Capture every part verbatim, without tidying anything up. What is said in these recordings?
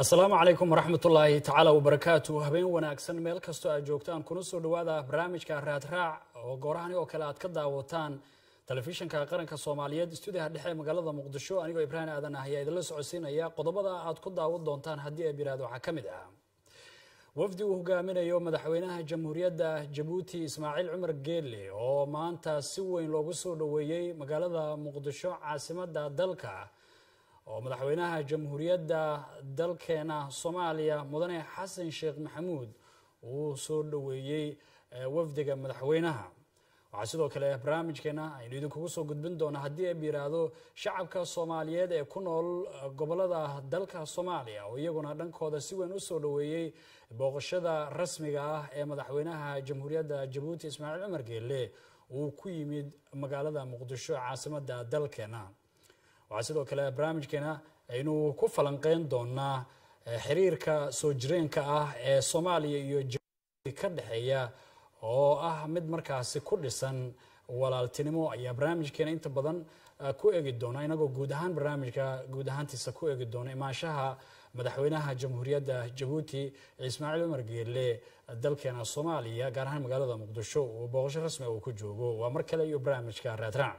السلام عليكم ورحمة الله تعالى وبركاته. هبين وناكسن ميل كستو أجوكتان كنو سو دوادا برامج كارات راع وقوراني وكالات كدا وطان تلفزيون كقرنك الصوماليات استوديو هدحي مقالة مقدشو أنيقو إبراهيم آدان هي إدلس عسين أيا قضبضا عاد كدا ودونتان هدي أبيرادو حكمدها وفدي وهجامين يوم مدحوينها جمهورية جيبوتي إسماعيل عمر جيلي أو مانتا سوين لوغسو دويي مقالة مقدشو عاصمة دالكا oo madaxweynaha jamhuuriyadda dalkeena Soomaaliya mudane Xasan Sheekh Maxamuud uu soo dhaweeyay wafdiga madaxweynaha waxa sidoo kale barnaamijkeena aynu idinku soo gudbin doonaa hadii ay biiraado shacabka Soomaaliyeed ee ku nool gobolada dalka Soomaaliya oo iyaguna dhankooda si weyn u soo dhaweeyay booqashada rasmiga ah ee madaxweynaha jamhuuriyadda Djibouti Ismaaciil Cumar Geelle uu ku yimid magaalada Muqdisho caasimadda dalkeena وعسيدو كلا برامج كنا إنه كفلان قين دونا حريرك سوجرين كأه صوماليا يجري كده أو أه مد مركز كردستان ولا التنمو يا برامج كنا أنت بدن كو أجد دونا إنه جودهان برامج كجودهان تسكو أجد دونا ما شاها مدحوينها جمهورية جيبوتي إسماعيل عمر جيلي دل كنا صوماليا قارهان مقالة مقدشو وبوغش رسمي وكجوجو ومركلا يو برامج كاراتران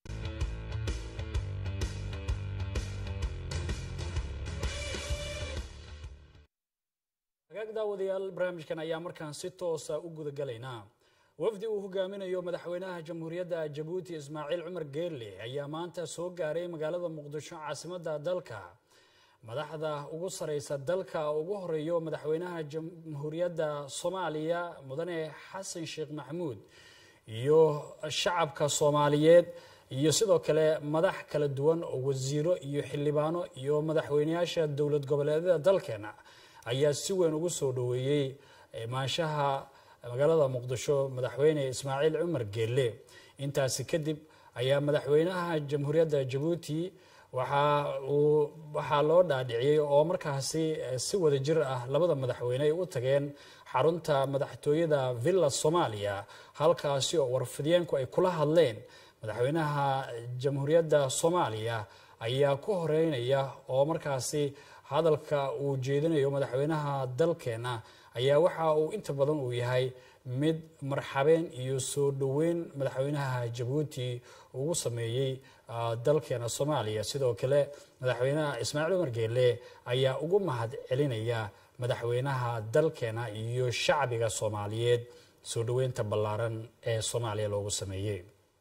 داوديال برامج كان أيام مركان ستة سأوجد جلينا وفدي وهجامين يوم مدحوينها جمهورية جيبوتي إسماعيل عمر جيلي أيامان تسوق جاري مقالة مقدشو عاصمة دالكا مدحدا وقص رئيس دالكا وجهر يوم مدحوينها جمهورية صوماليا مدني حسن شيخ محمود يو الشعب كصوماليات يصيدوا كلا مدح كلا دوان وزيرو يحلبانو يو مدحوينياش الدولة قبل دالكنا ayaa si weyn ugu soo dhaweeyay maashaha magaalada Muqdisho madaxweyne Ismaaciil Cumar Geelle intaas kadib ayaa madaxweynaha jamhuuriyadda Djibouti waxa uu waxa loo dhaadhiciyay oo markaasi si wada jir ah labada madaxweyne ay u tageen xarunta madaxtooyada Villa Soomaaliya halkaasi oo warfideenku ay kula hadleen madaxweynaha jamhuuriyadda Soomaaliya ayaa ku horeynaya oo markaasi hadalka uu jeedinayo madaxweynaha dalkeena ayaa waxa uu inta badan uu yahay mid marxabeen iyo soo dhaweyn madaxweynaha Djibouti ugu sameeyay dalkeena Soomaaliya sidoo kale madaxweynaha Ismaaciil Cumar Geelle ayaa ugu mahad celinaya madaxweynaha dalkeena iyo shacbiga Soomaaliyeed soo dhaweynta ballaaran ee Soomaaliya loogu sameeyay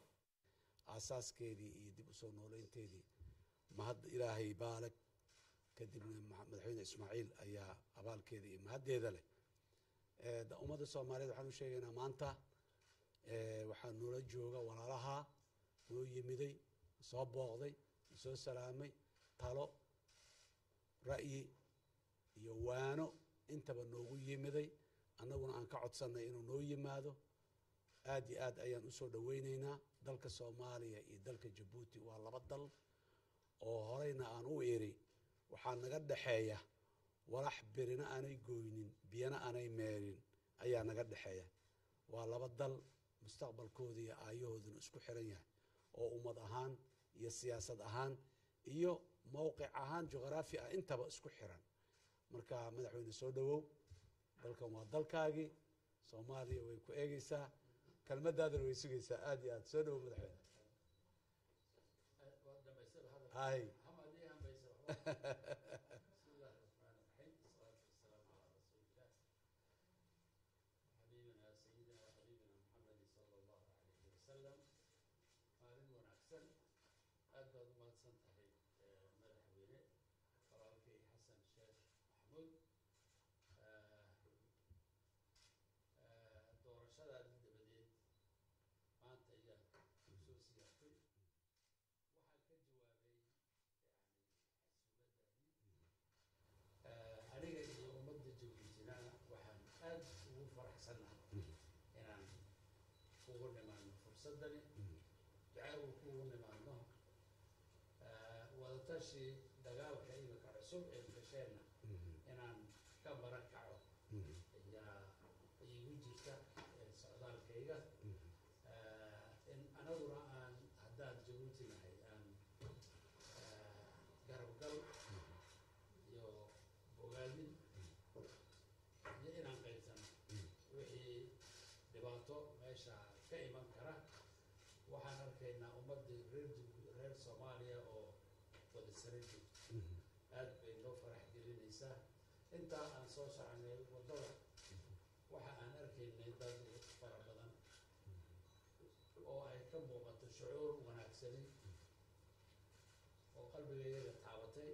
asaaskeedii iyo dib u soo nooleynteedii mahad Ilaahay baarak kadibna madaxweyne Ismaaciil ayaa abaalkeeda iyo mahaddeeda leh ee ummadda Soomaaliyeed waxaan u sheegaynaa maanta ee waxa noola jooga walaalaha noo yimiday soo booqday soo salaamay talo ra'yi iyo waano intaba noogu yimiday annaguna aan ka codsanay inuu noo yimaado aad iyo aad ayaan u soo dhaweynaynaa dalka Soomaaliya iyo dalka Djibouti waa laba dal oo horeyna aan u eeri waxaan naga dhaxeeya walax birina aanay gooynin biyana aanay meerin ayaa naga dhaxeeya waa laba dal mustaqbalkooda iyo aayahooduna isku xiran yahay oo ummad ahaan iyo siyaasad ahaan iyo mowqic ahaan juqraafi ah intaba isku xiran marka madaxweyne soo dhawow dalkan waa dalkaagii Soomaaliya way ku eegaysaa kalmadaadana way sugaysaa aad iyo aad soo dhawow madaxweyne hay بسم الله الرحمن الرحيم والصلاة والسلام على رسول الله حبيبنا سيدنا وحبيبنا محمد صلى الله عليه وسلم مالين ونعكسن أدبر ما تسنتهي مدحوينه فرالكي حسن شيخ محمود دورشada dibaded maanta ayaa soo siyaasay waxa ka jawaabay aniga iyo ummadda Djiboutina waxaan aad ugu faraxsanahay inaan ugu nimaano fursadani ducaa ugu nimaano wadatashi dagaalka imika cusub ee gashayna inaan ka barakaco ayaa igu jirta socdaalkayga in anaguna aan haddaan Djibouti nahay aan garabgal iyo meesha ka iman kara waxaan arkaynaa ummaddii reer reer soomaaliya oo wada sare joogto aad bay noo farax gelinaysaa intaa aan soo soconay waddada waxa aan arkaynay dad fara badan oo ay ka muuqato shucuur wanaagsani oo qalbigayaga taabatay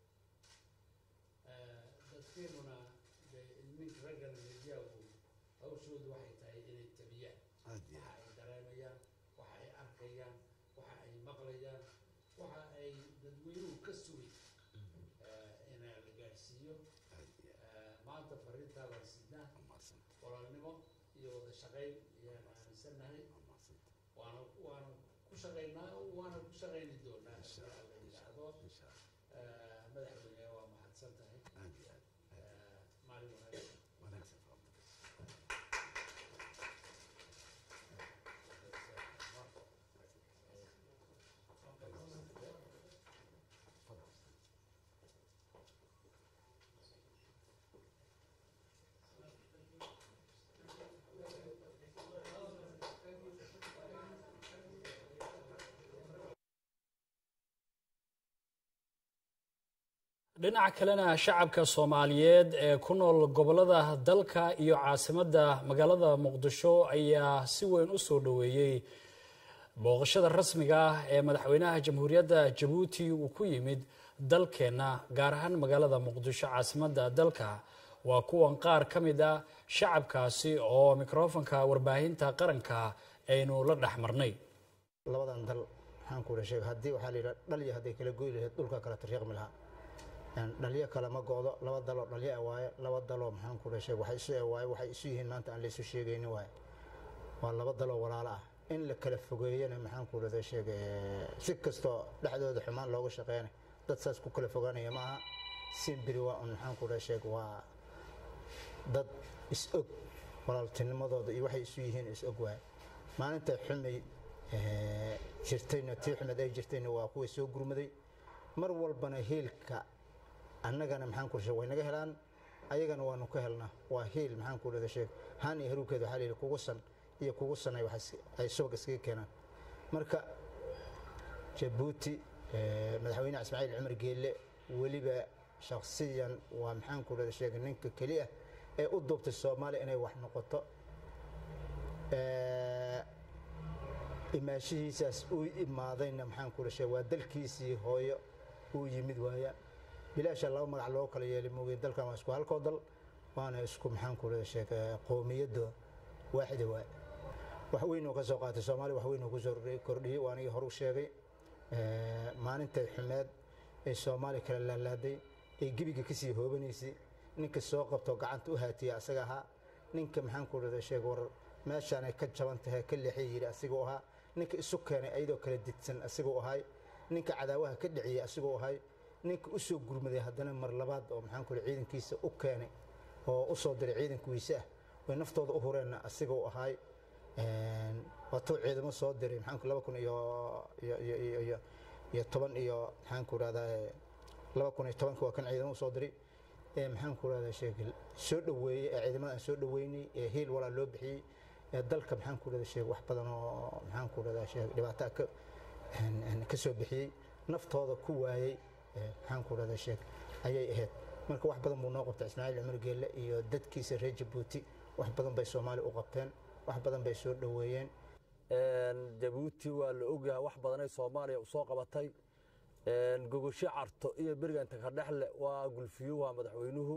dadkeenuna ninka raggan meediyagu hawshoodu waxay tahay inay tabiyaan waxa ay dareemayaan waxa ay arkayaan waxa ay maqlayaan waxa ay dadweynuhu ka sugay inaa la gaadhsiiyo maanta fariintaa baan sidnaa walaalnimo iyo wada shaqayn ayaan aaminsannahay waana waana ku shaqaynaa waana ku shaqayni doonaa haddii alla yidhaahdo madaxweyne waa mahadsan tahay maalin wanaagsan dhinaca kalena shacabka Soomaaliyeed ee ku nool gobolada dalka iyo caasimadda magaalada Muqdisho ayaa si weyn u soo dhaweeyay booqashada rasmiga ah ee madaxweynaha Jamhuuriyadda Djibouti uu ku yimid dalkeena gaar ahaan magaalada Muqdisho caasimadda dalka waa kuwan qaar ka mid ah shacabkaasi oo mikrofonka warbaahinta qaranka aynu la dhaxmarnay labadan dal waxaan ku sheegay hadii waxa la yiraahdaa dhaliya hadii kala gooy lahayd dhulka kala tariiq milaha dhaliya kala ma goodo laba dalo dhaliya waaye laba dalo maxaan ku sheegay waxay soo waaye waxay isu yihiin maanta aan la isu sheegaynin waaye waa laba dalo walaalo ah in la kala fogeeyana maxaan ku leeyahay sheegay si kasto dhaxdooda xumaan looga shaqeeyay dad saas ku kala fogaanaya maaha simbiri waa maxaan ku sheegay waa dad is og walaaltinimadooda iyo waxay isu yihiin is og waaye maalinta xumay ee jirtayna tii xumad ay jirtayna waa kuwa soo gurmaday mar walbana heelka annagana maxaan ku sheegay naga helaan ayagana waanu ka helnaa waa heel maxaan ku leeyahay sheeg haan iyo haruukeeda waxa leeyahay kugu san iyo kugu sanay wax ay soo gaskiga keenaan marka Djibouti madaxweyne Ismaaciil Cumar Geelle waliba shakhsiyan waa maxaan ku leeyahay sheeg ninka kaliya ee u doobtay Soomaaliya inay wax noqoto ee imaashihiisaas uu imaadayna maxaan ku leeyahay waa dalkiisii hooyo uu yimid waaya bilaash Allah magac loo kala yeelay moogay dalkan waa isku halkoo dal waana isku maxaan ku leeyahay qoomiyada waaxda waa wax weyn oo ka soo qaatay Soomaaliya wax weyn oo ku soo kordhiyay waana hor u sheegay ee maalinta xumeed ee Soomaaliya kala laalaaday ee gibiga ka sii hoobanaysay ninka soo qabto gacanta u haatiya asaga aha ninka maxaan ku leeyahay sheeg war meeshaan ay ka jaban tahay ka leexay yiri asigoo aha ninka isu keenay ayadoo kala didsan asigoo ahay ninka cadaawaha ka dhiciyay asigoo ahay ninka u soo gurmaday haddana mar labaad oo maxaan ku leeyahay ciidankiisa u keenay oo u soo diray ciidankiisa way naftooda u horeena asigoo ahay een wato ciidamo soo diray maxaan ku laba kun iyo iyo iyo iyo toban iyo maxaan ku raadayay laba kun iyo toban waa kan ciidamo soo diray ee maxaan ku raadayay sheegil soo dhaweeyay ee ciidamada soo dhaweynay ee heel wala loo bixiyay ee dalka maxaan ku raadayay sheeg wax badan oo maxaan ku raadayay sheeg dhibaato ka een ka soo bixiyay naftooda ku waayay ee maxaan ku raadayay sheeg ayay ahayd marka wax badan buu noo qabtay Ismaaciil Cumar Geelle iyo dadkiisa reer Djibouti wax badan bay Soomaali u qabteen wax badan bay soo dhaweeyeen een Djibouti waa la ogahay wax badan ay Soomaaliya u soo qabatay een gogosho carto iyo bariga inta ka dhaxle waa gulfiyo waa madaxweynuhu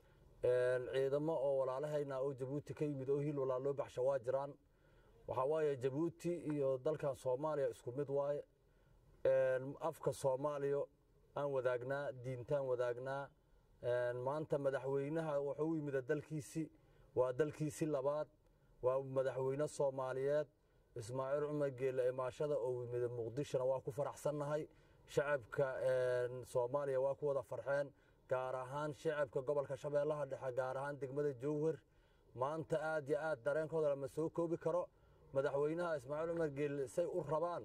een ciidamo oo walaalahayna oo Djibouti ka yimid oo hil walaalo baxsha waa jiraan waxa waaye Djibouti iyo dalkan Soomaaliya isku mid waaye een afka Soomaaliya aan wadaagnaa diintaan wadaagnaa een maanta madaxweynaha wuxuu yimid dalkiisi waa dalkiisi labaad waa madaxweyne Soomaaliyeed Ismaaciil Cumar Geelle imaashada oo yimid Muqdisho waa ku faraxsanahay shacabka een Soomaaliya waa ku wada farxeen gaar ahaan shacabka gobolka Shabeellaha Dhexe gaar ahaan degmada Jowhar maanta aad iyo aad dareenkooda lama soo koobi karo madaxweynaha Ismaaciil Cumar Geelle say u rabaan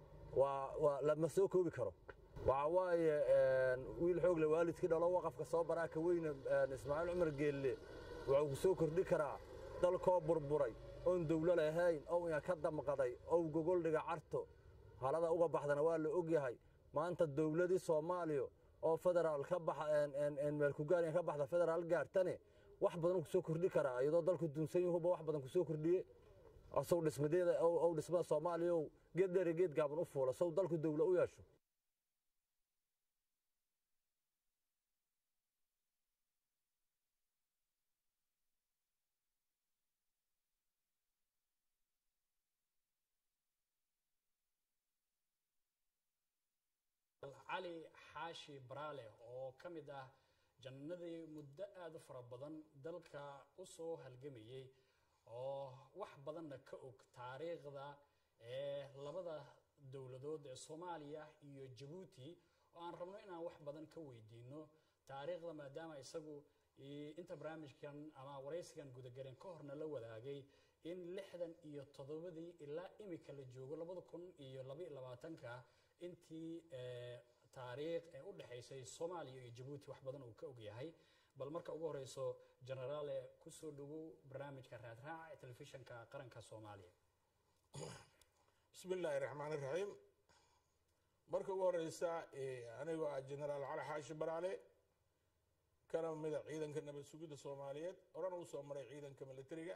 waa lama soo koobi karo waxa waaye wiil xoog leh waalidkii dhalo waqafka soo baraaka weyn Ismaaciil Cumar Geelle wuxuu soo kordhi karaa dalkoo burburay oon dawlo lahayn oo ina ka damqaday oo gogoldhiga carto halada uga baxdana waa la ogyahay maanta dawladii Soomaaliya oo federaal ka bax en meel ku gaar ka baxda federaal gaartane wax badan ku soo kordhi kara iyadoo dalku dunsan yahay wax badan ku soo kordhiyay asoo dhismadeeda oo dhismada Soomaaliya geed dheer geed gaaban u fuula soo dalku dawlo u yeesho علي حاشي برالي oo kamid ah jannadii muddo aad u fara badan dalka u soo halgamiyay oo wax badan ka og taariikhda ee labada dawladood ee Soomaaliya iyo Djibouti oo aan rabno inaan wax badan ka weydiino taariikhda maadaama isagu inta barnaamijkan ama wareysigan gudagalin ka horna la wadaagay in lixdan iyo toddobadii ilaa imika la joogo labada kun iyo laba iyo labaatanka intii taariikh ee u dhaxaysay Soomaaliya iyo Djibouti wax badan uu ka og yahay bal marka ugu horeyso generaale ku soo dhawow barnaamijka raad raac ee telefishinka qaranka Soomaaliya bismillaahir rahmaanir rahiim marka ugu horeysa anigu ah generaal Cali Xaashi Baraale kana mid ah ciidanka nabad sugidda Soomaaliyeed oran uu soo maray ciidanka militariga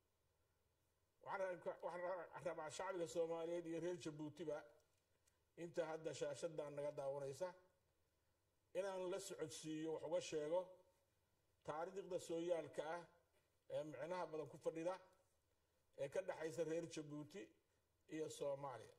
waxaan rabaa shacbiga Soomaaliyeed iyo reer Djibouti ba inta hadda shaashada naga daawanaysa inaan la socodsiiyo wax uga sheego taariikhda sooyaalka ah ee macnaha badan ku fadhida ee ka dhaxaysa reer Djibouti iyo Soomaaliya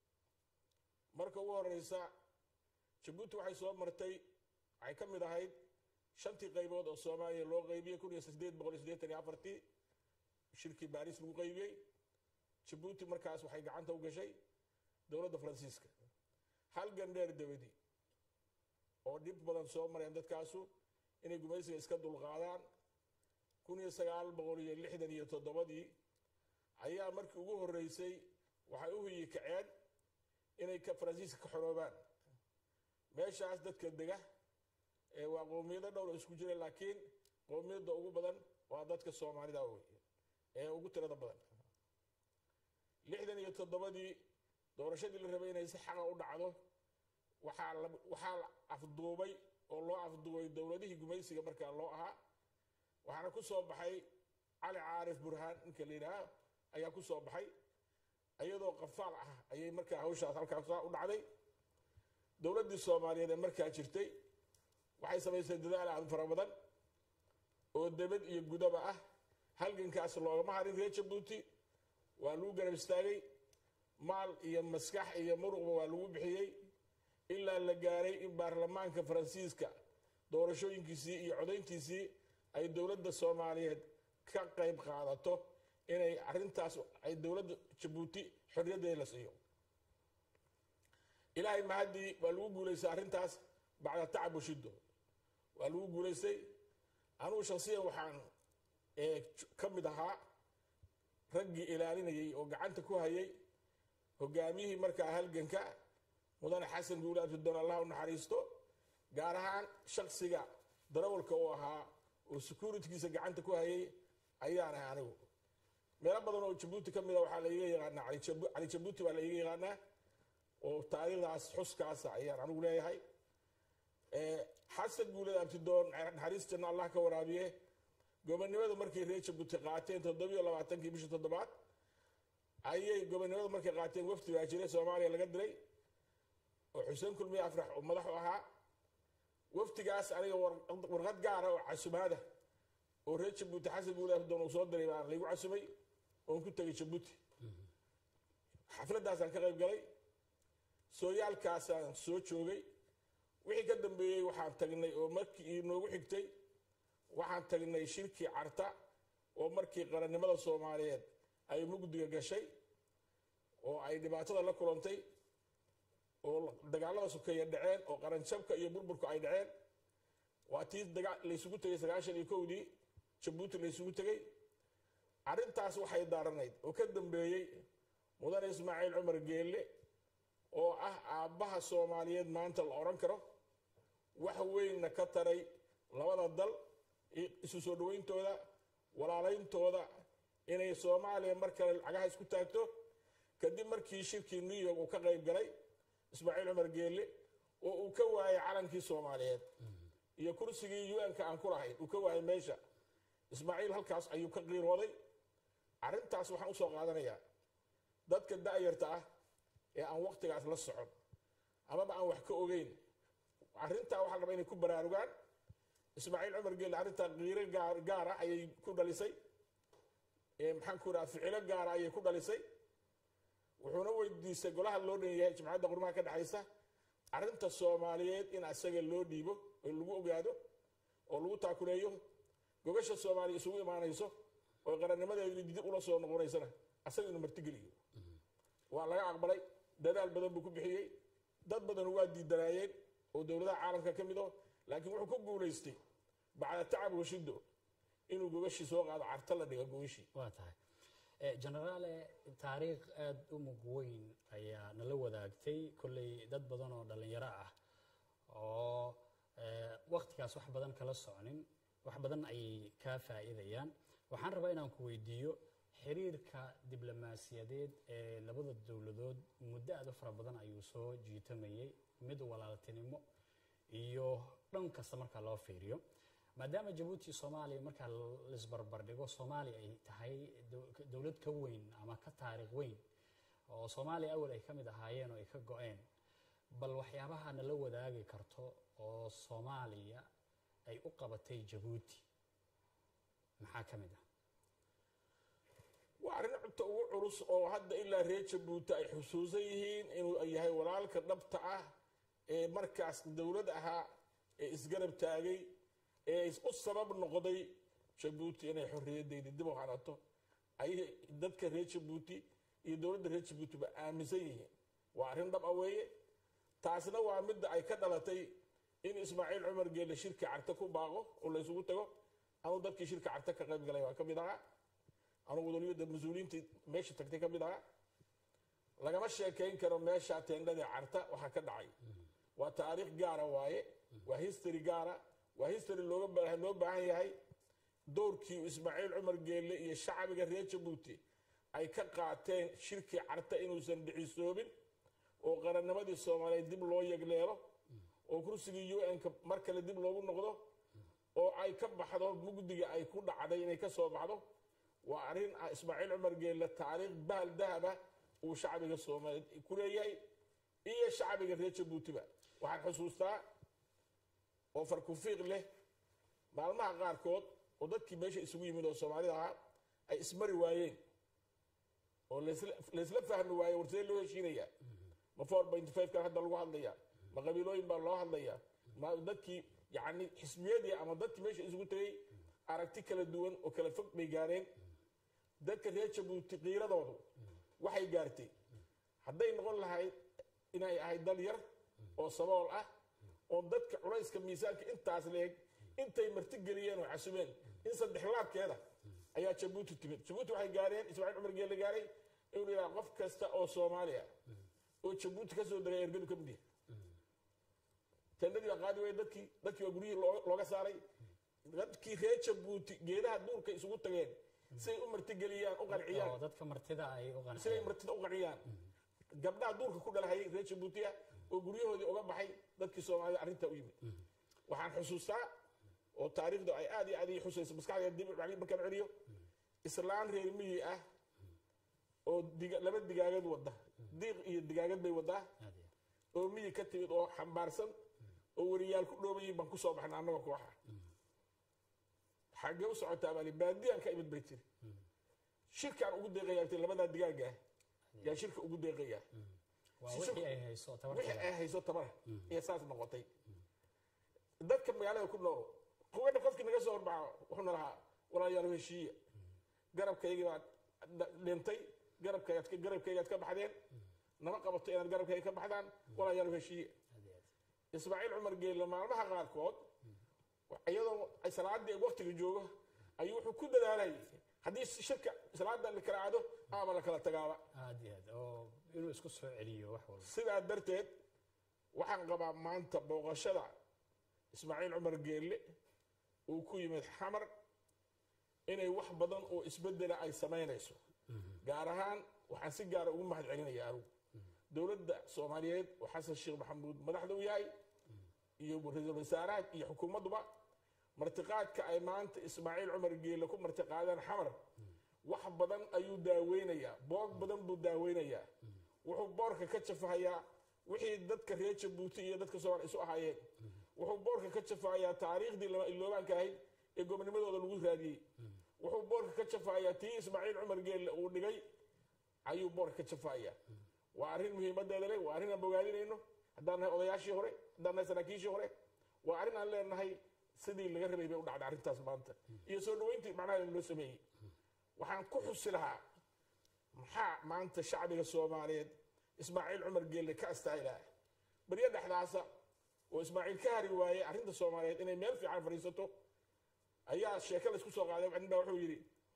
marka ugu horeysa Djibouti waxay soo martay ay ka mid ahayd shantii qaybood oo Soomaaliya loo qaybiyay kun iyo siddeed boqol iyo siddeetan iyo afar shirkii Paris lagu qaybiyay Djibouti markaas waxay gacanta u gashay dawladda Faransiiska hal gandheer dawladii oo dib badan soo mareen dadkaasu inay gumaysiga iska dulqaadaan kun iyo sagaal boqol iyo lixdan iyo toddoba ayaa markii ugu horeysay waxay u hiyay kaceen inay ka Faransiiska ka xoroobaan meeshaas dadka dega ee waa qoomiyada dhowr isku jira laakiin qoomiyada ugu badan waa dadka Soomaalida ee ugu tirada badan lixdan iyo toddoba doorashadii la rabay inay si xaq ah u dhacdo waxa waxa afduubay oo loo afduubay dawladihii gumaysiga marka loo ahaa waxaana ku soo baxay Ali Caarif Burhaan inka leeyahay ayaa ku soo baxay ayadoo qafaal ah ayay marka hawshaas halkaas u dhacday dawladda Soomaaliyeed ee markaa jirtay waxay sameysay dadaal aad fara badan oo dibad iyo gudaba ah halgankaas loogama harin reer Djibouti waa lagu garab istaagay maal iyo maskax iyo muruqba waa lagu bixiyay ilaa la gaaray in baarlamaanka Faransiiska doorashooyinkiisii iyo codayntiisii ay dawladda Soomaaliyeed ka qayb qaadato inay arintaas ay dawladda Djibouti xorriyadeeda la siiyo ilaahay mahadi waa lagu guuleysay arintaas bacda tacab shiddo waa lagu guuleysay anuu shakhsiyan waxaan ee kamid ahaa raggii ilaalinayay oo gacanta ku hayay hogaamiyihii markaa halganka mudane xasan guulaad fidoon Allah u naxariisto gaar ahaan shakhsiga darawalka oo ahaa oo securitygiisa gacanta ku hayay ayaan ahay anigu meelo badan oo Djibouti kamid ah waxaa la iga yaqaanaa Ali Djibouti baa la iga yaqaanaa oo taariikhdaas xuskaas ayaan anigu leeyahay ee xasan guulaad fidoon naxariistana Allah ka waraabiye gobonimada markii reer Djibouti qaateen toddoba iyo labaatan bishii toddobaad ayay gobonimada markay qaateen wafdi baa jiray Soomaaliya laga diray oo Xuseen Kulmi Afrax oo madax u ahaa waftigaas aniga warqad gaar ah oo casumaada oo reer Djibouti xasan guulaad fidoon uu soo diray baan lagu casumay oo ku tagay Djibouti xafladaas aan ka qayb galay sooyaalkaas aan soo joogay wixii ka dambeeyay waxaan tagnay oo markii inoogu xigtay waxaan tagnay shirkii Carta oo markii qarannimada Soomaaliyeed ay mugdiga gashay oo ay dhibaatada la kulantay oo dagaalada sokeeye dhaceen oo qaran jabka iyo burburku ay dhaceen waa tii dagaal la isugu tagay sagaashan iyo kow Djibouti la isugu tagay arintaas waxay daaranayd oo ka dambeeyay mudane Ismaaciil Cumar Geelle oo ah aabaha Soomaaliyeed maanta la oran karo wax weyn ka taray labada dal isu soo dhaweyntooda walaaleyntooda inay soomaaliya mar kale lacagaha isku taagto kadib markii shirkii new york uu ka qayb galay ismaaciil cumar geelle oo uu ka waayay calankii soomaaliyeed iyo kursigii u n-ka aan ku lahayn uu ka waayay meesha ismaaciil halkaas ayuu ka qiirooday arrintaas waxaan usoo qaadanayaa dadka da'yarta ah ee aan waqtigaas la socon amaba aan wax ka ogeyn arrintaa waxaa la rabaa inay ku baraarugaan ismaaciil cumar geelle arrintaa qiiro gaara ayay ku dhalisay maxaan ku idhaha ficilo gaara ayay ku dhalisay wuxuuna weydiisay golaha loo dhan yahay jamciyadda qurumaha ka dhexaysa arrinta soomaaliyeed in asaga loo dhiibo oo lagu ogaado oo lagu taakuleeyo gogasha soomaaliya isugu imaanayso oo qarannimadeedu dib ula soo noqonaysana asaga inuu martigeliyo waa laga aqbalay dadaal badan buu ku bixiyey dad badan waa diidanaayeen oo dowladaha caalamka ka mid oh laakiin wuxuu ku guulaystay bacda tacab washido inuu gogashii soo qaado carta la dhiga gogashii waa tahay generaale taariikh aada u mug weyn ayaa nala wadaagtay kolley dad badan oo dhallinyaro ah oo waktigaas wax badan kala socnin wax badan ayay kaa faa'iidayaan waxaan rabaa inaan ku weydiiyo xiriirka diblomaasiyadeed ee labada dowladood muddo aad u fara badan ayuu soo jiitamayey mid walaaltinimo iyo dhan kasta marka loo fiiriyo maadaama jabuuti soomaaliya markaa laisbarbar dhigo soomaaliya ay tahay dowlad ka weyn ama ka taariikh weyn oo soomaaliya awal ay ka mid ahaayeen oo ay ka go-een bal waxyaabaha nala wadaagi karto oo soomaaliya ay u qabatay jabuuti maxaa ka mid ah waa arrin cunto ugu culus oo hadda ilaa reer jabuuti ay xusuusan yihiin inuu yahay walaalka dhabta ah ee markaas dowlad ahaa ee isgarab taagay ee u sabab noqday jabuuti inay xorriyaddeydii dib u hanato ay dadka reer jabuuti iyo dowladda reer jabuutiba aaminsan yihiin waa arrin dhab ah weeye taasna waa midda ay ka dhalatay in ismaaciil cumar geelle shirka carta ku baaqo oo la isugu tago anuu dadkii shirka carta ka qayb galay waa ka mid ahaa anugu wadoliyada mas-uuliyiintii meesha tagtay ka mid ahaa lagama sheekayn karo meesha teendhadii carta waxaa ka dhacay waa taariikh gaara waaye waa history gaara waa history looga loo baahan yahay doorkii ismaaciil cumar geelle iyo shacbiga reer jabuuti ay ka qaateen shirkii carta inuusan dhicisoobin oo qarannimadii soomaaliyeed dib loo yegleelo oo kursigii u n-ka mar kale dib loogu noqdo oo ay ka baxdo mugdiga ay ku dhacday inay ka soo baxdo waa arrin ismaaciil cumar geelle taariikh bahal dahaba uu shacbiga soomaaliyeed ku leeyahay iyo shacbiga reer jabuutiba waxaan xusuustaa oo farkufiiq leh maalmaha qaarkood oo dadkii meesha isugu yimid oo soomaalida ahaa ay ismari waayeen oo laysla fahmi waaye warsee loo heshiinaya ma four point five kan hadda lagu hadlaya ma qabiilooyin baa loo hadlaya ma dadkii yacni xisbiyadii ama dadkii meesha isugu tegay aragti kala duwan oo kala fog bay gaareen dadka reer jabuuti qiiradoodu waxay gaartay hadday noqon lahayd inay ahayd dal yar oo sabool ah oo dadka culayska miisaanka intaas leeg intay marti geliyeen oo casubeen in saddex laabkeeda ayaa jabuuti timid jabuuti waxay gaareen ismaaciil cumar geelle gaaray inuu yidhaha qof kasta oo soomaaliya oo jabuuti ka soo daray ergadu ka mid yahay teendadii baa qaadi waya dadkii dadkii waa guryihii looga saaray dadkii reer jabuuti geedaha duurka isugu tageen siday u martigeliyaan u qanciyaan dadka martida ay u qanciyaan siday martida u qanciyaan gabdhaha duurka ku dhalahayay reer jabuuti ah oo guryahoodii uga baxay dadkii soomaalida arrintaa u yimid waxaan xusuustaa oo taariikhda ay aad iyo aad ii xusayso maskaxdeeda dib markaan celiyo islaan reer miyi ah oo laba digaagad wadda diiq iyo digaagad bay waddaa oo miyi ka timid oo xambaarsan oo wariyaal ku dhoobayiin baan ku soo baxna annagoo kooxa xaggee u socotaa baali baadiyaan ka imid bay tiri shirkaan ugu deeqayaa ti labadaa digaaga ah yaa shirka ugu deeqayaa wixii ay hayso wixii ay hayso tabara iyo saas noqotay dadka magaalada ku nool quwadha qofkii naga soo horbaxa wuxuuna lahaa walaalayaal heshiiya garabkaygii baad dhintay garabkaygaad garabkaygaad ka baxdeen nama qabato inaad garabkayga ka baxdaan walaalayaal heshiiya ismaaciil cumar geelle maalmaha qaarkood iyadoo ay salaadii waqtiga joogo ayuu wuxuu ku dadaalayay haddii shirka salaada la kala aado ama la kala tagaaba aad iyo aad oo inuu isku soo celiyo wax walba sidaa darteed waxaan qabaa maanta booqashada ismaaciil cumar geelle uu ku yimid xamar inay wax badan oo isbedela ay samaynayso gaar ahaan waxaan si gaara ugu mahad celinayaa anugu dowladda soomaaliyeed oo xasan sheekh maxamuud madaxda u yahay iyo ra-iisul wasaaraha iyo xukuumadduba martiqaadka ay maanta ismaaciil cumar geelle ku martiqaadeen xamar wax badan ayuu daaweynayaa boog badan buu daaweynayaa wuxuu boorka ka jafahayaa wixii dadka reer jabuuti iyo dadka soomaaliya isu ahaayeen wuxuu boorka ka jafahayaa taariikhdii lama iloobaanka ahayd ee gobonimadooda lagu raadiyey wuxuu boorka ka jafahayaa tii ismaaciil cumar geelle uu dhigay ayuu boorka ka jafahayaa waa arrin muhiimadeeda leh waa arrin aan bogaadinayno haddaan nahay odayaashii hore haddaan nahay saraakiishii hore waa arrin aan leenahay sidii laga rabay bay u dhacday arrintaas maanta iyo soo dhaweyntii macnaha loo sameeyey waxaan ku xusi lahaa maxaa maanta shacbiga soomaaliyeed ismaaciil cumar geelle ka astaahilaha baryo dhexdaasa oo ismaaciil ka hari waayey arrinta soomaaliyeed inay meel fiican fadhiisato ayaa sheeke laysku soo qaaday nin baa wuxuu yidhi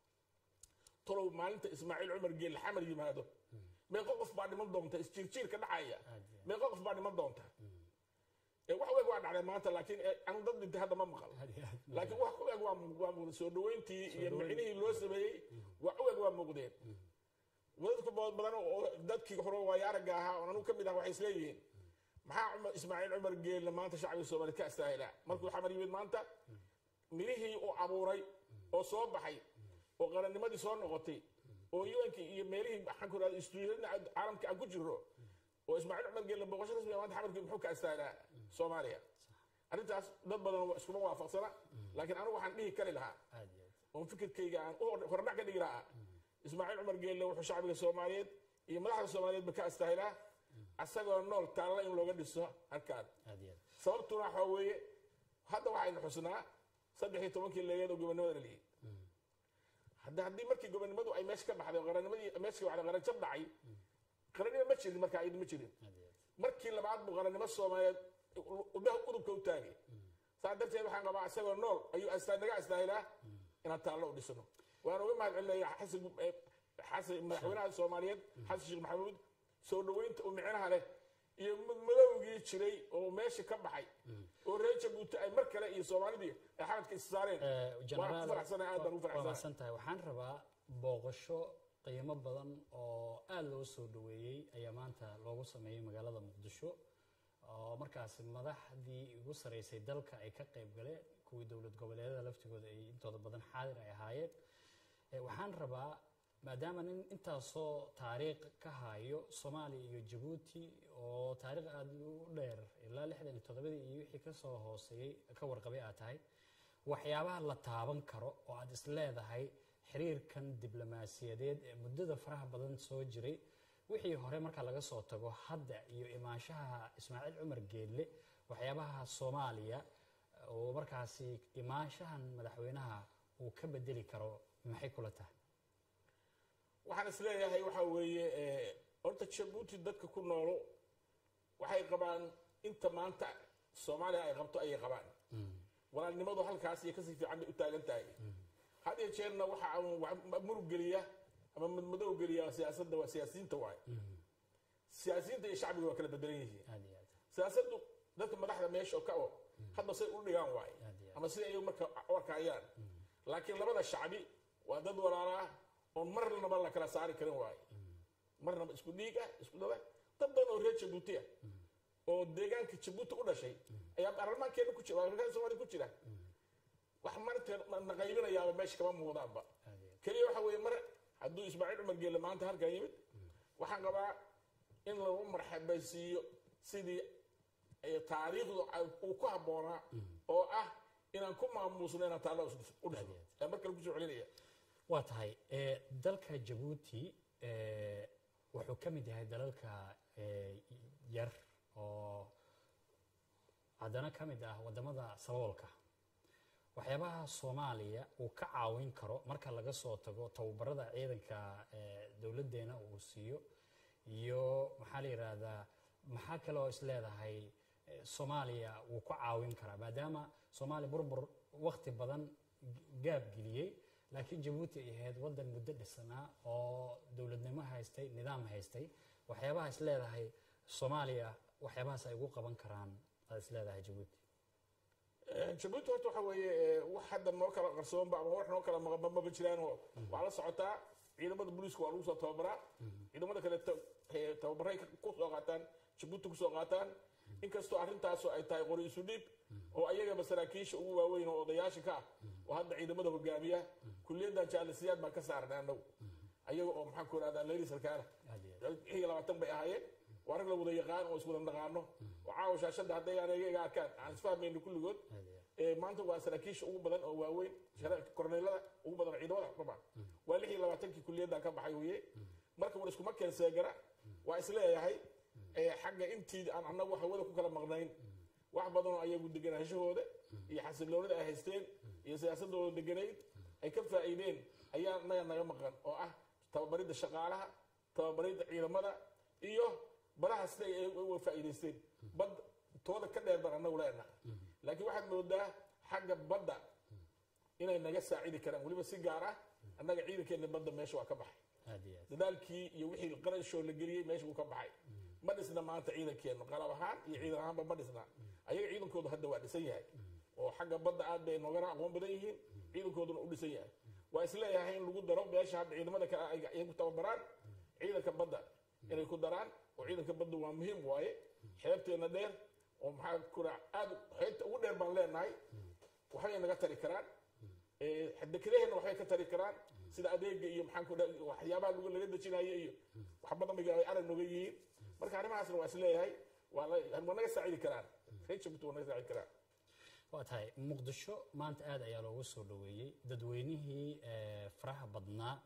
tolow maalinta ismaaciil cumar geelle xamar yimaado meeqo qof baa dhiman doonta isjiirjiirka dhacaya meeqo qof baa dhiman doonta wax weeg waa dhacday maanta laakiin anu dad dhintay hadda ma maqal laakiin wax weeg waa waa soo dhaweyntii iyo micnihii loo sameeyey wax weeg waa muuqdeen wadadka badan oo dadkii hore waayo aragga ahaa oo anigu ka mid ah waxay isleeyihiin maxaa cumar ismaaciil cumar geelle maanta shacbiga soomaaliyeed ka astaahilaa markuu xamar yimid maanta mirihii uu abuuray oo soo baxay oo qarannimadii soo noqotay oo yuankii iyo meelihii maxaan ku rahda istuudiyada caalamka aan ku jirro oo ismaaciil cumar geelle booqasho rasmiga maanta xamarkii muxuu ka astaahilaa soomaaliya arrintaas dad badan iskuma waafaqsana laakiin anigu waxaan dhihi kari lahaa oon fikirkayga aan hordhac ka dhigi lahaa ismaaciil cumar geelle wuxuu shacbiga soomaaliyeed iyo madaxda soomaaliyeedba ka astaahilaa asagoo nool taalla in looga dhiso halkaan sababtuna waxaa weeye hadda waxaynu xusnaa saddex iyo tobankii leegeed oo gobonimada dhaliyey hadda haddii markii gobonimadu ay meesha ka baxday oo qarannimadii meesha ka baxday qaranjab dhacay qarannimo ma jirin markaa iyadu ma jirin markii labaad buu qarannimo soomaaliyeed udubka u taagay saa darteed waxaan qabaa isagoo nool ayuu naga astaahilaa inaan taallo u dhisano waan uga mahad celinayaa xasan xasan madaxweynaha soomaaliyeed xasan sheekh maxamuud soo dhaweynta uu micnaha leh iyo madowgii jiray oo meesha ka baxay oo reer jabuuti ay mar kale iyo soomaalidii ay xamadka is saareen waan ku faraxsanahay aad baan ugu faraxsanahay waxaan rabaa booqasho qiimo badan oo aad loo soo dhaweeyey ayaa maanta loogu sameeyey magaalada muqdisho oo markaas madaxdii ugu saraysay dalka ay ka qayb galeen kuwii dowlad goboleedyada laftigooda ay intooda badan xaadir ay ahaayeen waxaan rabaa maadaama nin intaasoo taariikh ka hayo soomaaliya iyo jabuuti oo taariikh aada u dheer ilaa lixdan iyo toddobadii iyo wixii kasoo hooseeyey ka warqabay aad tahay waxyaabaha la taaban karo oo aad is leedahay xiriirkan diblomaasiyadeed ee muddada faraha badan soo jiray wixii hore marka laga soo tago hadda iyo imaanshaha ismaaciil cumar geelle waxyaabaha soomaaliya oo markaasi imaanshahan madaxweynaha uu ka bedeli karo maxay kula tahay waxaan is leeyahay waxaa weeye horta jabuuti dadka ku noolo waxay qabaan inta maanta soomaaliya ay qabto ayay qabaan walaalnimadu halkaas iyo kasii fiican bay u taagan tahay had iyo jeerna waxa murug geliya ama madmadow geliya siyaasadda waa siyaasiyiinta waaye siyaasiyiinta iyo shacbiga waa kala bedelan yihiin siyaasaddu dadka madaxda meesha ka oo hadda say u dhigaan waaye ama sida ay marka warkaayaan laakiin labada shacbi waa dad walaalaa oo marnaba la kala saari karin waaye marnaba isku dhiig ah isku dada dad badan oo reer jabuuti ah oo deegaanka jabuuti u dhashay ayaa baarlamaankeena ku jira waa soomaali ku jira wax maanta na qaybinayaaba meesha kama muuqdaanba keliya waxa weeye mar hadduu ismaaciil cumar geelle maanta halkaa yimid waxaan qabaa in lagu marxabaysiiyo sidii taariikhdu uu ku habboonaa oo ah inaan ku maamuusno inaan taalla u dhisno ee mar kale kusoo celinaya waa tahay dalka jabuuti wuxuu ka mid yahay dalalka yar oo haddana ka mid ah waddamada saboolka waxyaabaha soomaaliya uu ka caawin karo marka laga soo tago tababarada ciidanka dowladdeena uu siiyo iyo maxaa la yidhaahdaa maxaa kale oo is leedahay soomaaliya wuu ku caawin karaa maadaama soomaaliya burbur wakti badan gaab geliyey laakiin jabuuti ay ahayd waddan muddo dhisanaa oo dowladnimo haystay nidaam haystay waxyaabaha is leedahay soomaaliya waxyaabahaas ay ugu qaban karaan aad is leedahay jabuuti jabuuti horta waxa weeye wax hadda noo kala qarsoonba ama wax noo kala maqanba maba jiraanoo waxaa la socotaa ciidamada booliiska waa lagu soo tababaraa ciidamada kale tababaray ku soo qaataan jabuuti ku soo qaataan inkastoo arrintaasu ay tahay qori isu dhiib oo ayagaba saraakiisha ugu waaweyn oo odayaasha ka ah oo hadda ciidamada hogaamiya kulliyaddan jaalisiyaad baan ka saarnay annagu ayaga oo maxaan ku ihahdaa leyli sarkaala iyo labaatan bay ahaayeen waa rag la wada yaqaan oo iswada naqaano oo caawa shaashadda hadday anaga arkaan aan isfahmayno kulligood maanta waa saraakiisha ugu badan oo waaweyn korneelada ugu badan ciidamada xukuuma waa lix iyo labaatankii kulliyaddan ka baxay weye marka war iskuma keen seegara waa isleeyahay xagga intii aan annagu hawada ku kala maqnayn wax badanoo ayagu deganaanshahooda iyo xasiloonida ay haysteen iyo siyaasadooda deganayd ay ka faa'iideen ayaa naga naga maqan oo ah tababaridda shaqaalaha tababaridda ciidamada iyo baraha sida ay uga faa'iidaysteen bad tooda ka dheer baan annagu leenahay laakiin waxaad moodaa xagga badda inay naga saacidi karaan weliba si gaar ah annaga ciidankeenna badda meesha waa ka baxay dadaalkii iyo wixii qarashoo la geliyey meesha wuu ka baxay ma dhisna maanta ciidankeennu qalab ahaan iyo ciidan ahaanba ma dhisna ayaga ciidankoodu hadda waa dhisan yahay oo xagga badda aad bay noogana aqoon badan yihiin ciidankooduna u dhisan yahay waa isleeyahay in lagu daro meesha hadda ciidamada kale ay ku tababaraan ciidanka badda inay ku daraan oo ciidanka badda waa muhiim waaye xeebteena dheer oo maxaa kura aad xeebta ugu dheer baan leenahay waxbay naga tari karaan dekedaheena waxbay ka tari karaan sida adeega iyo maxaan ku waxyaabaha laga dejinayo iyo wax badan bay ay arag nooga yihiin marka arrimahaasna waa isleeyahay waa naga saacidi karaan reer jabuuti waa naga saacidi karaan waa tahay muqdisho maanta aad ayaa loogu soo dhaweeyey dadweynihii faraha badnaa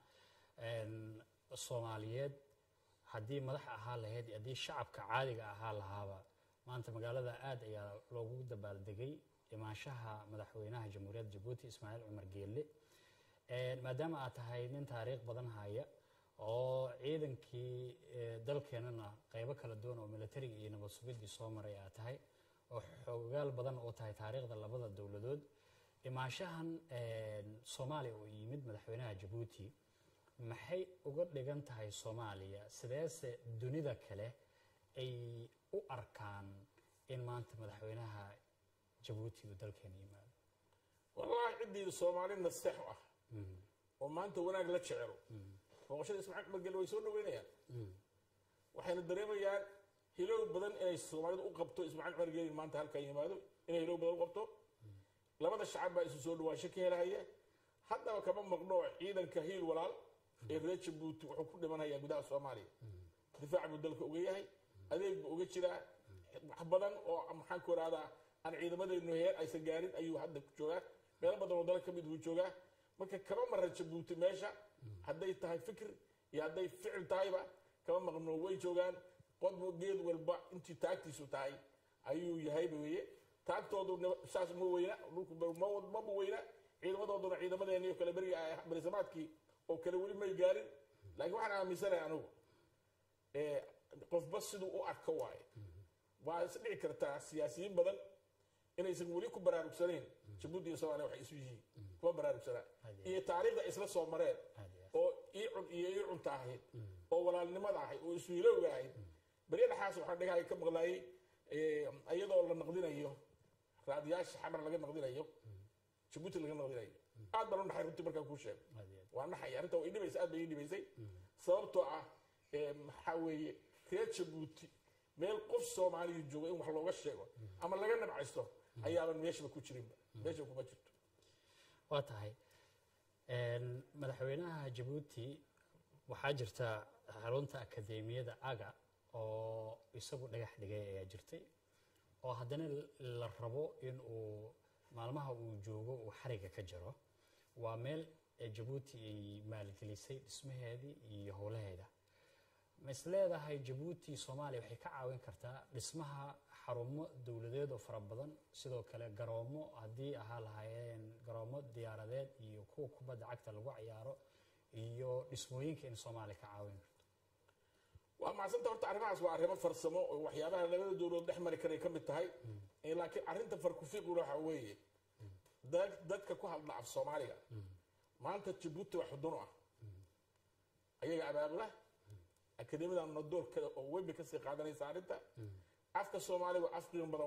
soomaaliyeed haddii madax ahaa lahayd iyo haddii shacabka caadiga ahaa lahaaba maanta magaalada aad ayaa loogu dabaaldegay imaanshaha madaxweynaha jamhuuriyadda jabuuti ismaaciil cumar geelle maadaama aad tahay nin taariikh badan haya oo ciidankii dalkeenana qaybo kala duwan oo militariga iyo nabad sugidii soo maray aad tahay oo xogaal badan oo tahay taariikhda labada dowladood imaanshahan soomaaliya oo yimid madaxweynaha jabuuti maxay uga dhigan tahay soomaaliya sideese dunida kale ay u arkaan in maanta madaxweynaha jabuuti uu dalkeena yimaado wallahi ciddii soomaali naseex ah oo maanta wanaag la jecelo booqashada ismaaciil cumar geelle way soo dhaweynayaan waxayna dareemayaan hilow badan inay soomaalidu u qabto ismaaciil cumar geelle maanta halkan yimaado inay hilow badan u qabto labada shacab baa isu soo dhawaansho ka helahaya haddaba kama maqno ciidanka hiil walaal ee reer jabuuti wuxuu ku dhimanayaa gudaha soomaaliya difaac buu dalka uga yahay adeeg buu uga jiraa wax badan oo maxaan ku ihahdaa aan ciidamadeennu heer aysan gaarin ayuu hadda ku joogaa meelo badan oo dalka ka mid buu joogaa marka kama mara jabuuti meesha hadday tahay fikir iyo hadday ficil tahayba kama maqno way joogaan qodbo geed walba intii taagtiisu tahay ayuu yahay weye taagtoodu saas ma weyna dhulku maba weyna ciidamadooduna ciidamadeena iyo kale beriga barisamaadkii oo kale weli may gaarin laakiin waxaan aaminsanahay anugu qofba siduu u arko waaye waa is dhici kartaa siyaasiyiin badan inaysan weli ku baraarugsanayn jabuuti iyo soomaaliya waxay isu yihiin kuma baraarugsanaa iyo taariikhda isla soo mareen oo iicun iyo iicunta ahayd oo walaalnimada ahayd oo isu hilowga ahayd beri dhaxaas waxaan dhagahay ka maqlaayay iyadoo la naqdinayo raadiyaasha xamar laga naqdinayo jabuuti laga naqdinayo aad baan u naxay runtii markaan kuu sheego waa naxay arrinta way dhibaysa aad bay ii dhibaysay sababtoo ah maxaa weeye reer jabuuti meel qof soomaaliya jooga in wax looga sheego ama laga nabcaysto ayaaban meeshaba ku jirinba meesha kuma jirto waa tahay madaxweynaha jabuuti waxaa jirta xarunta akadeemiyada aga oo isagu dhagax dhigay ayaa jirtay oo haddana la rabo in uu maalmaha uu joogo uu xariga ka jaro waa meel jabuuti ay maalgelisay dhismaheedii iyo howlaheeda ma is leedahay jabuuti soomaaliya waxay ka caawin kartaa dhismaha xarumo dowladeed oo fara badan sidoo kale garoomo haddii ahaa lahaayeen garoomo diyaaradeed iyo kuwa kubadda cagta lagu ciyaaro iyo dhismooyinka in soomaaliya ka caawin karto waa macsanta horta arrimahaas waa arrimo farsamo oo waxyaabaha labada dowladood dhex mari karay ka mid tahay laakiin arrinta farkufiiquna waxa weeye dadka ku hadla af soomaaliga maanta jabuuti waa xudun ah ayaga abaabula akadeemiyada nadoorka oo webi ka sii qaadanaysa arrinta afka soomaaliga waa af qiimo badan wey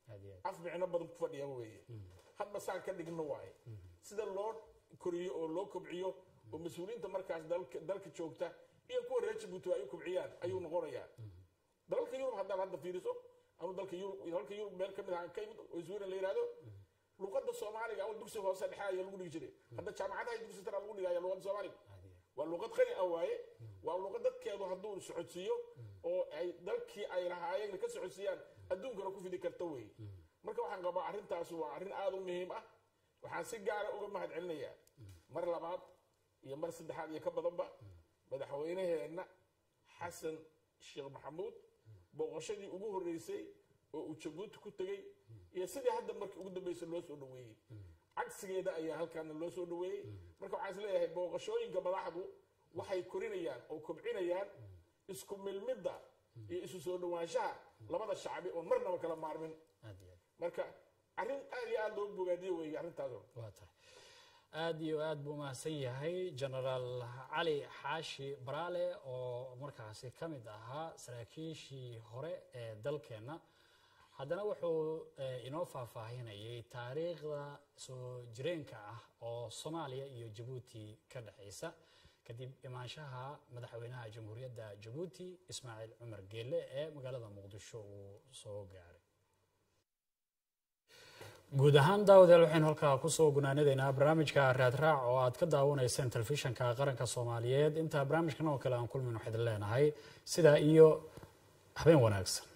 af micno badan ku fadhiya weeye hadba saan ka dhigno waaye sida loo koriyo oo loo kobciyo oo mas-uuliyiinta markaas dalka dalka joogta iyo kuwa reer Jabuuti ay u kobciyaan ayuu noqonayaa dalka Yurub haddaad hadda fiiriso ama dalka Yurub dalka Yurub meel ka mid ah ka yimid oo Sweden la yiraahdo luqadda Soomaaliga oo dugsi hoose dhexe ayaa lagu dhigi jiray hadda jaamacadaha dugsi sare lagu dhigayo luqadda Soomaaliga waa luqad qani ah waaye waa luqad dadkeedu hadduu socodsiiyo oo ay dalkii ay lahaayeen ka socodsiiyaan adduunkana ku fidi karta weeye marka waxaan qabaa arrintaas waa arrin aad u muhiim ah waxaan si gaar ah uga mahad celinayaa mar labaad iyo mar saddexaad iyo ka badanba madaxweynaheena xasan sheekh maxamuud booqashadii ugu horeysay oo uu Jabuuti ku tagay iyo sidii hadda markii ugu dambeysay loo soo dhaweeyay cagsigeeda ayaa halkaana loo soo dhaweeyay marka waxaan is leeyahay booqashooyinka madaxdu waxay korinayaan oo kobcinayaan isku milmidda iyo isu soo dhawaanshaha labada shacbi oo marnaba kala maarmin marka arrin aad iyo aad loo bogaadiyo weeye arrintaas waa tahay aad iyo aad buu mahadsan yahay generaal cali xaashi baraale oo markaasi ka mid ahaa saraakiishii hore ee dalkeenna haddana wuxuu inoo faahfaahinayay taariikhda soo jireenka ah oo Soomaaliya iyo Jabuuti ka dhaxaysa kadib imaanshaha madaxweynaha jamhuuriyadda Jabuuti Ismaaciil Cumar Geelle ee magaalada Muqdisho uu soo gaaray guud ahaan daawadayaal waxaynu halkaa kusoo gunaanadeynaa barnaamijka raadraac oo aad ka daawanayseen telefishanka qaranka Soomaaliyeed inta barnaamijkan oo kale aan kulmin waxaan leenahay sida iyo habeen wanaagsan